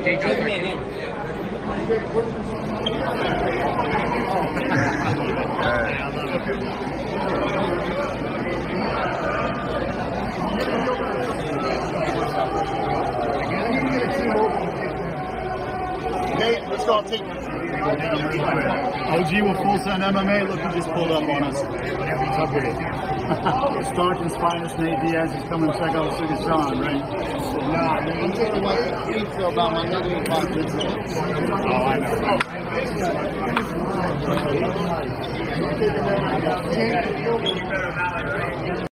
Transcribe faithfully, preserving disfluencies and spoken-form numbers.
Okay, let's go. Take O G will full send M M A. Look, he just pulled up on us. Stockton's finest, Nate Diaz, is coming to check out Sugar Sean, right? Nah, I'm telling you what you feel about my negative confidence. Oh, I know.